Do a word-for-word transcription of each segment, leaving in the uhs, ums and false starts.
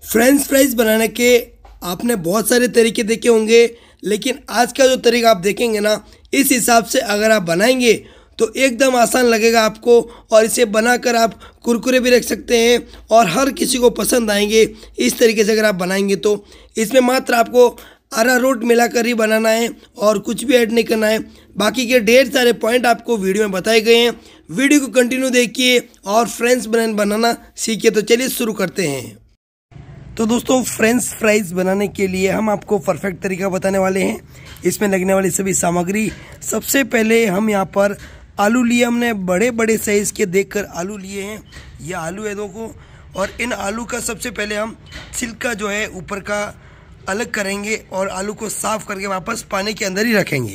French fries बनाने के आपने बहुत सारे तरीके देखे होंगे, लेकिन आज का जो तरीका आप देखेंगे ना, इस हिसाब से अगर आप बनाएंगे तो एकदम आसान लगेगा आपको। और इसे बनाकर आप कुरकुरे भी रख सकते हैं और हर किसी को पसंद आएंगे। इस तरीके से अगर आप बनाएंगे तो इसमें मात्र आपको अरारोट मिलाकर ही बनाना है और कुछ भी ऐड नहीं करना है। बाकी के ढेर सारे पॉइंट आपको वीडियो में बताए गए हैं। वीडियो को कंटिन्यू देखिए और फ्रेंच फ्राइज बनाना सीखिए। तो चलिए शुरू करते हैं। तो दोस्तों, फ्रेंच फ्राइज बनाने के लिए हम आपको परफेक्ट तरीका बताने वाले हैं। इसमें लगने वाली सभी सामग्री, सबसे पहले हम यहाँ पर आलू लिए। हमने बड़े बड़े साइज़ के देखकर आलू लिए हैं। ये आलू है देखो, और इन आलू का सबसे पहले हम छिलका जो है ऊपर का अलग करेंगे और आलू को साफ करके वापस पानी के अंदर ही रखेंगे।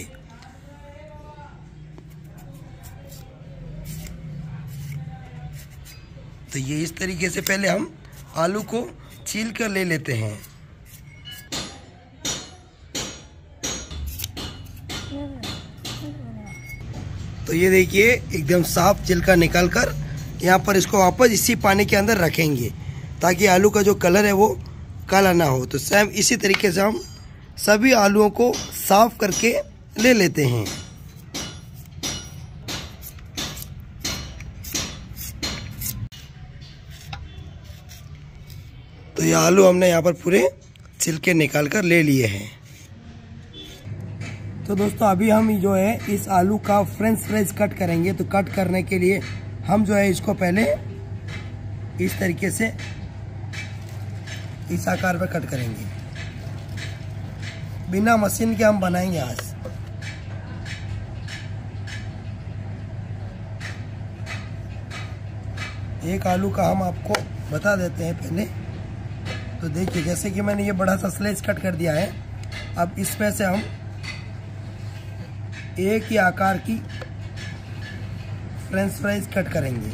तो ये इस तरीके से पहले हम आलू को छील कर ले लेते हैं। तो ये देखिए एकदम साफ छिलका निकाल कर यहाँ पर इसको वापस इसी पानी के अंदर रखेंगे ताकि आलू का जो कलर है वो काला ना हो। तो सेम इसी तरीके से हम सभी आलूओं को साफ करके ले लेते हैं। तो ये आलू हमने यहाँ पर पूरे छिलके निकाल कर ले लिए हैं। तो दोस्तों, अभी हम जो है इस आलू का फ्रेंच फ्राइज कट करेंगे। तो कट करने के लिए हम जो है इसको पहले इस तरीके से इस आकार पे कट करेंगे। बिना मशीन के हम बनाएंगे आज। एक आलू का हम आपको बता देते हैं पहले। तो देखिए, जैसे कि मैंने ये बड़ा सा स्लाइस कट कर दिया है। अब इसमें से हम एक ही आकार की फ्रेंच फ्राइज कट करेंगे।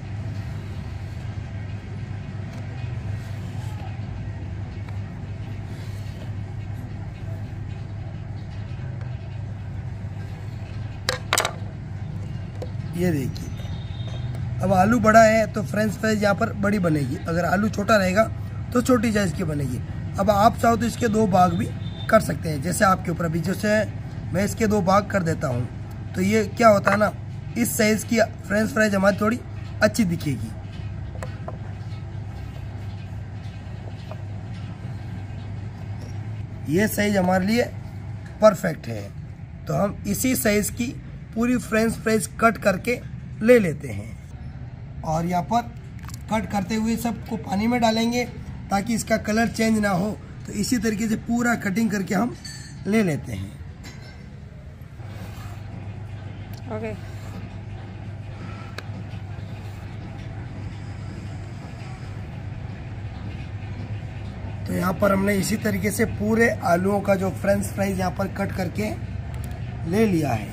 ये देखिए, अब आलू बड़ा है तो फ्रेंच फ्राइज यहाँ पर बड़ी बनेगी। अगर आलू छोटा रहेगा तो छोटी साइज की बनेगी। अब आप चाहो तो इसके दो भाग भी कर सकते हैं, जैसे आपके ऊपर। अभी जैसे मैं इसके दो भाग कर देता हूँ तो ये क्या होता है ना, इस साइज की फ्रेंच फ्राइज हमारी थोड़ी अच्छी दिखेगी। ये साइज हमारे लिए परफेक्ट है। तो हम इसी साइज की पूरी फ्रेंच फ्राइज कट करके ले लेते हैं और यहाँ पर कट करते हुए सबको पानी में डालेंगे ताकि इसका कलर चेंज ना हो। तो इसी तरीके से पूरा कटिंग करके हम ले लेते हैं। ओके। तो यहाँ पर हमने इसी तरीके से पूरे आलूओं का जो फ्रेंच फ्राइज यहाँ पर कट करके ले लिया है।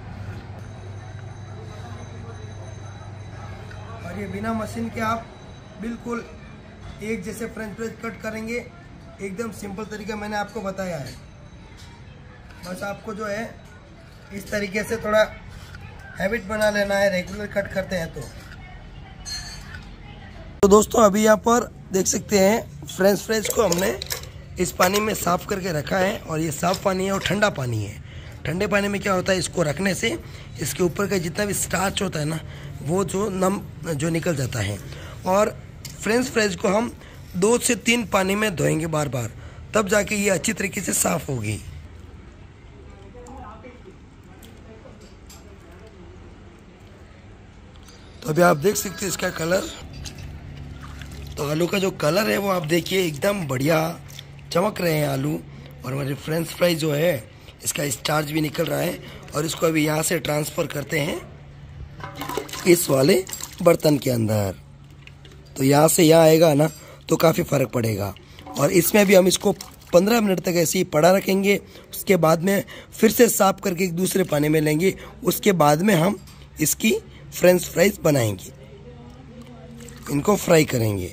और ये बिना मशीन के आप बिल्कुल एक जैसे फ्रेंच फ्राइज कट करेंगे। एकदम सिंपल तरीका मैंने आपको बताया है। बस आपको जो है इस तरीके से थोड़ा हैबिट बना लेना है, रेगुलर कट करते हैं तो। तो दोस्तों, अभी यहाँ पर देख सकते हैं फ्रेंच फ्राइज को हमने इस पानी में साफ़ करके रखा है। और ये साफ़ पानी है और ठंडा पानी है। ठंडे पानी में क्या होता है, इसको रखने से इसके ऊपर का जितना भी स्टार्च होता है ना, वो जो नम जो निकल जाता है। और फ्रेंच फ्राइज को हम दो से तीन पानी में धोएंगे बार बार, तब जाके ये अच्छी तरीके से साफ़ होगी। तो अभी आप देख सकते हैं इसका कलर। तो आलू का जो कलर है वो आप देखिए एकदम बढ़िया चमक रहे हैं आलू। और हमारे फ्रेंच फ्राइज जो है इसका स्टार्च भी निकल रहा है। और इसको अभी यहाँ से ट्रांसफ़र करते हैं इस वाले बर्तन के अंदर। तो यहाँ से यहाँ आएगा ना तो काफ़ी फ़र्क पड़ेगा। और इसमें भी हम इसको पंद्रह मिनट तक ऐसे ही पड़ा रखेंगे। उसके बाद में फिर से साफ़ करके एक दूसरे पानी में लेंगे। उसके बाद में हम इसकी फ्रेंच फ्राइज बनाएंगे, इनको फ्राई करेंगे।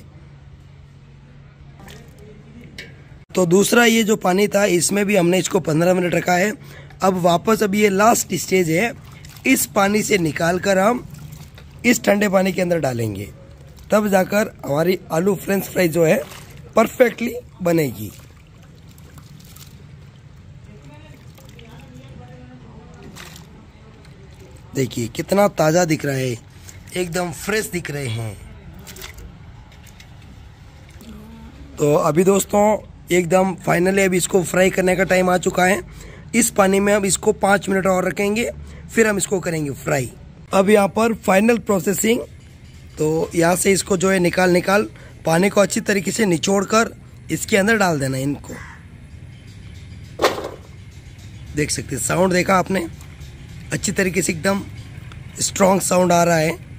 तो दूसरा ये जो पानी था इसमें भी हमने इसको पंद्रह मिनट रखा है। अब वापस अभी ये लास्ट स्टेज है, इस पानी से निकाल कर हम इस ठंडे पानी के अंदर डालेंगे। तब जाकर हमारी आलू फ्रेंच फ्राइज जो है परफेक्टली बनेगी। देखिए कितना ताज़ा दिख रहा है, एकदम फ्रेश दिख रहे हैं। तो अभी दोस्तों एकदम फाइनली अभी इसको फ्राई करने का टाइम आ चुका है। इस पानी में अब इसको पाँच मिनट और रखेंगे, फिर हम इसको करेंगे फ्राई। अब यहाँ पर फाइनल प्रोसेसिंग, तो यहाँ से इसको जो है निकाल निकाल पानी को अच्छी तरीके से निचोड़ कर इसके अंदर डाल देना है इनको। देख सकते हैं, साउंड देखा आपने, अच्छी तरीके से एकदम स्ट्रॉन्ग साउंड आ रहा है।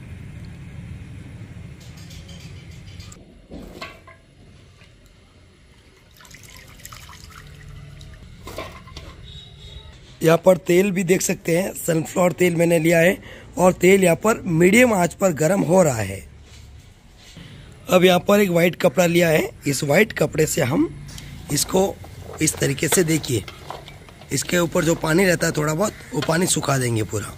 यहाँ पर तेल भी देख सकते हैं, सनफ्लावर तेल मैंने लिया है और तेल यहाँ पर मीडियम आंच पर गर्म हो रहा है। अब यहाँ पर एक वाइट कपड़ा लिया है, इस वाइट कपड़े से हम इसको इस तरीके से, देखिए इसके ऊपर जो पानी रहता है थोड़ा बहुत, वो पानी सुखा देंगे पूरा।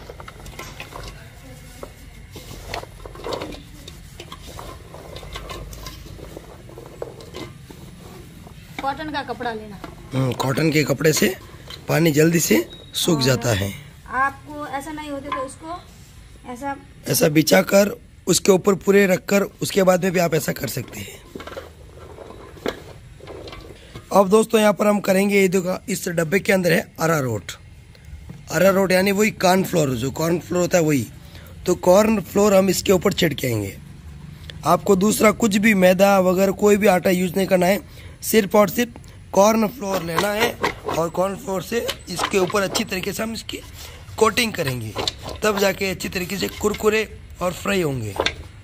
कॉटन का कपड़ा लेना। हम्म कॉटन के कपड़े से पानी जल्दी से सूख जाता है। आपको ऐसा नहीं होते तो उसको ऐसा ऐसा बिछा कर उसके ऊपर पूरे रख कर उसके बाद में भी आप ऐसा कर सकते हैं। अब दोस्तों यहाँ पर हम करेंगे, ये देखो इस डब्बे के अंदर है अरारोट। अरारोट यानी वही कॉर्न फ्लोर, जो कॉर्न फ्लोर होता है वही। तो कॉर्न फ्लोर हम इसके ऊपर छिड़केंगे। आपको दूसरा कुछ भी मैदा वगैरह कोई भी आटा यूज नहीं करना है, सिर्फ और सिर्फ कॉर्न फ्लोर लेना है और कॉर्न फ्लोर से इसके ऊपर अच्छी तरीके से हम इसकी कोटिंग करेंगे, तब जाके अच्छी तरीके से कुरकुरे और फ्राई होंगे।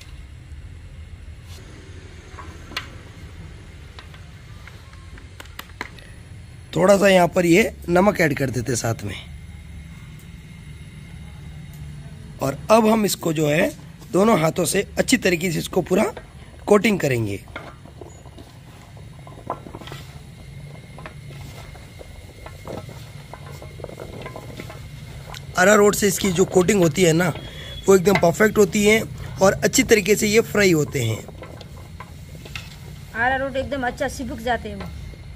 थोड़ा सा यहाँ पर ये नमक ऐड कर देते साथ में। और अब हम इसको जो है दोनों हाथों से अच्छी तरीके से इसको पूरा कोटिंग करेंगे। अरारोट से इसकी जो कोटिंग होती है ना, वो एकदम परफेक्ट होती है और अच्छी तरीके से ये फ्राई होते हैं। अरारोट एकदम अच्छा चिपक जाते हैं वो।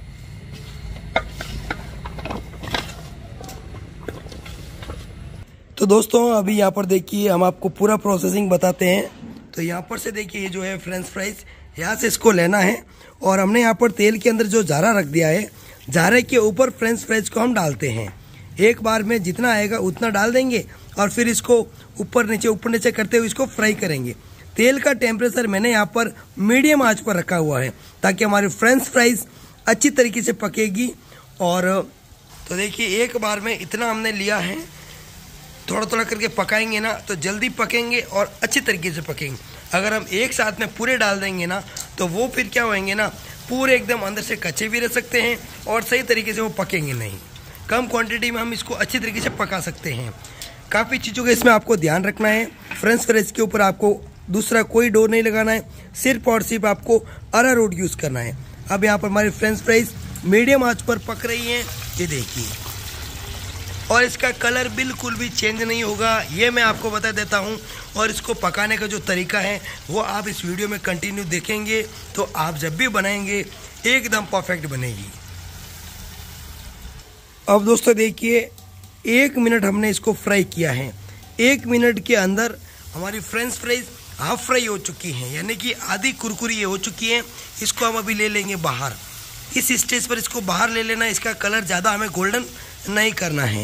तो दोस्तों अभी यहाँ पर देखिए हम आपको पूरा प्रोसेसिंग बताते हैं। तो यहाँ पर से देखिए ये जो है फ्रेंच फ्राइज, यहाँ से इसको लेना है और हमने यहाँ पर तेल के अंदर जो जारा रख दिया है, जारे के ऊपर फ्रेंच फ्राइज को हम डालते हैं। एक बार में जितना आएगा उतना डाल देंगे और फिर इसको ऊपर नीचे ऊपर नीचे करते हुए इसको फ्राई करेंगे। तेल का टेम्परेचर मैंने यहाँ पर मीडियम आंच पर रखा हुआ है ताकि हमारी फ्रेंच फ्राइज अच्छी तरीके से पकेगी। और तो देखिए एक बार में इतना हमने लिया है, थोड़ा थोड़ा करके पकाएंगे ना तो जल्दी पकेंगे और अच्छी तरीके से पकेंगे। अगर हम एक साथ में पूरे डाल देंगे ना तो वो फिर क्या होंगे ना, पूरे एकदम अंदर से कच्चे भी रह सकते हैं और सही तरीके से वो पकेंगे नहीं। कम क्वांटिटी में हम इसको अच्छी तरीके से पका सकते हैं। काफ़ी चीज़ों का इसमें आपको ध्यान रखना है। फ्रेंच फ्राइज के ऊपर आपको दूसरा कोई डो नहीं लगाना है, सिर्फ और सिर्फ आपको अरारोट यूज़ करना है। अब यहाँ पर हमारी फ्रेंच फ्राइज मीडियम आंच पर पक रही हैं, ये देखिए, और इसका कलर बिल्कुल भी चेंज नहीं होगा, ये मैं आपको बता देता हूँ। और इसको पकाने का जो तरीका है वो आप इस वीडियो में कंटिन्यू देखेंगे तो आप जब भी बनाएंगे एकदम परफेक्ट बनेगी। अब दोस्तों देखिए एक मिनट हमने इसको फ्राई किया है। एक मिनट के अंदर हमारी फ्रेंच फ्राइज हाफ फ्राई हो चुकी हैं, यानी कि आधी कुरकुरी ये हो चुकी हैं। इसको हम अभी ले लेंगे बाहर। इस स्टेज पर इसको बाहर ले लेना, इसका कलर ज़्यादा हमें गोल्डन नहीं करना है।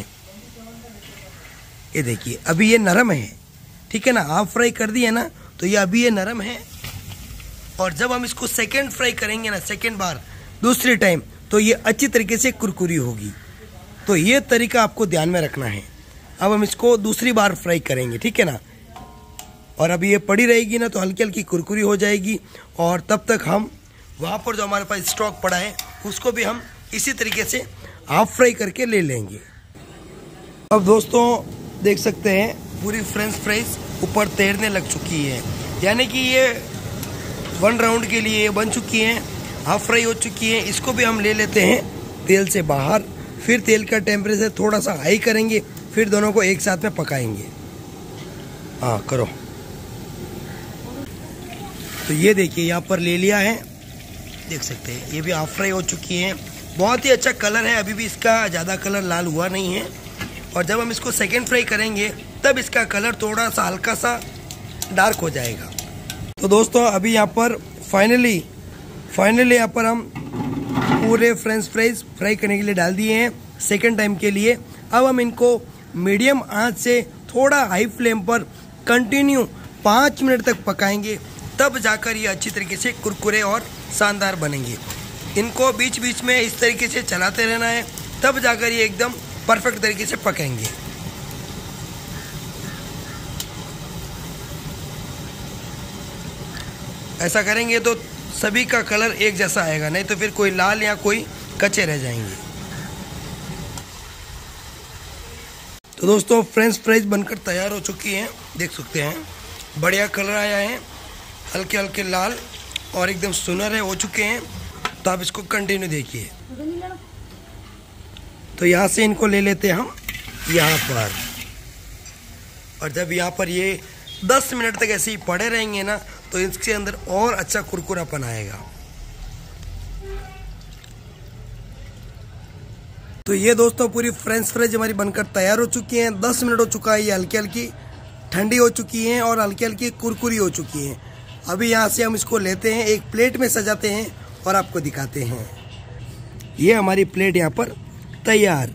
ये देखिए अभी ये नरम है, ठीक है ना, हाफ फ्राई कर दिए ना, तो ये अभी ये नरम है। और जब हम इसको सेकेंड फ्राई करेंगे ना, सेकेंड बार दूसरे टाइम, तो ये अच्छी तरीके से कुरकुरी होगी। तो ये तरीका आपको ध्यान में रखना है। अब हम इसको दूसरी बार फ्राई करेंगे, ठीक है ना, और अभी ये पड़ी रहेगी ना तो हल्की हल्की कुरकुरी हो जाएगी। और तब तक हम वहाँ पर जो हमारे पास स्टॉक पड़ा है उसको भी हम इसी तरीके से हाफ फ्राई करके ले लेंगे। अब दोस्तों देख सकते हैं पूरी फ्रेंच फ्राइज ऊपर तैरने लग चुकी है, यानी कि ये वन राउंड के लिए बन चुकी हैं, हाफ फ्राई हो चुकी हैं। इसको भी हम ले लेते हैं तेल से बाहर। फिर तेल का टेम्परेचर थोड़ा सा हाई करेंगे, फिर दोनों को एक साथ में पकाएंगे। हाँ करो। तो ये देखिए यहाँ पर ले लिया है देख सकते हैं ये भी हाफ फ्राई हो चुकी हैं। बहुत ही अच्छा कलर है, अभी भी इसका ज़्यादा कलर लाल हुआ नहीं है। और जब हम इसको सेकेंड फ्राई करेंगे तब इसका कलर थोड़ा सा हल्का सा डार्क हो जाएगा। तो दोस्तों अभी यहाँ पर फाइनली फाइनली यहाँ पर हम पूरे फ्रेंच फ्राइज फ्राई करने के लिए डाल दिए हैं सेकेंड टाइम के लिए। अब हम इनको मीडियम आंच से थोड़ा हाई फ्लेम पर कंटिन्यू पाँच मिनट तक पकाएंगे, तब जाकर ये अच्छी तरीके से कुरकुरे और शानदार बनेंगे। इनको बीच बीच में इस तरीके से चलाते रहना है, तब जाकर ये एकदम परफेक्ट तरीके से पकेंगे। ऐसा करेंगे तो सभी का कलर एक जैसा आएगा, नहीं तो फिर कोई लाल या कोई कच्चे रह जाएंगे। तो दोस्तों फ्रेंच फ्राइज बनकर तैयार हो चुकी हैं, देख सकते हैं बढ़िया कलर आया है, हल्के हल्के लाल और एकदम सुनहरे हो चुके हैं। तो आप इसको कंटिन्यू देखिए। तो यहाँ से इनको ले लेते हैं हम यहाँ पर, और जब यहाँ पर ये दस मिनट तक ऐसे ही पड़े रहेंगे ना तो इसके अंदर और अच्छा कुरकुरापन आएगा। तो ये दोस्तों पूरी फ्रेंच फ्राइज हमारी बनकर तैयार हो चुकी हैं। दस मिनट हो चुका है, ये हल्की हल्की ठंडी हो चुकी हैं और हल्की हल्की कुरकुरी हो चुकी हैं। अभी यहाँ से हम इसको लेते हैं, एक प्लेट में सजाते हैं और आपको दिखाते हैं। ये हमारी प्लेट यहाँ पर तैयार।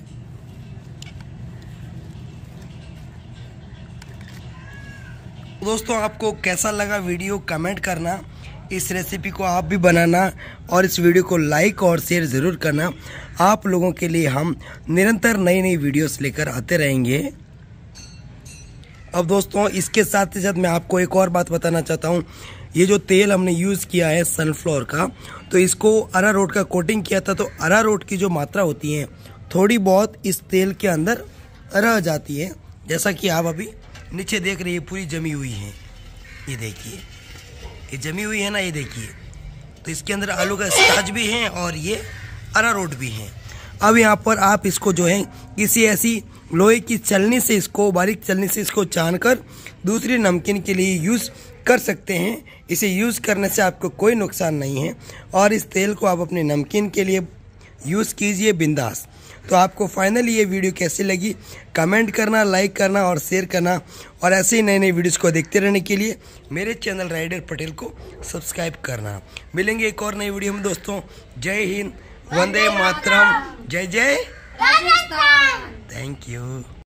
दोस्तों आपको कैसा लगा वीडियो कमेंट करना, इस रेसिपी को आप भी बनाना और इस वीडियो को लाइक और शेयर ज़रूर करना। आप लोगों के लिए हम निरंतर नई नई वीडियोस लेकर आते रहेंगे। अब दोस्तों इसके साथ ही साथ मैं आपको एक और बात बताना चाहता हूँ। ये जो तेल हमने यूज़ किया है सनफ्लावर का, तो इसको अरारोट का कोटिंग किया था, तो अरारोट की जो मात्रा होती है थोड़ी बहुत इस तेल के अंदर रह जाती है, जैसा कि आप अभी नीचे देख रही है पूरी जमी हुई है। ये देखिए ये जमी हुई है ना, ये देखिए। तो इसके अंदर आलू का स्टार्च भी है और ये अरारोट भी है। अब यहाँ पर आप इसको जो है किसी ऐसी लोहे की छलनी से, इसको बारीक छलनी से इसको छानकर दूसरी नमकीन के लिए यूज़ कर सकते हैं। इसे यूज़ करने से आपको कोई नुकसान नहीं है और इस तेल को आप अपने नमकीन के लिए यूज़ कीजिए बिंदास। तो आपको फाइनली ये वीडियो कैसी लगी कमेंट करना, लाइक करना और शेयर करना, और ऐसे ही नए नए वीडियोस को देखते रहने के लिए मेरे चैनल राइडर पटेल को सब्सक्राइब करना। मिलेंगे एक और नई वीडियो में दोस्तों। जय हिंद, वंदे मातरम, जय जय राजस्थान। Thank you.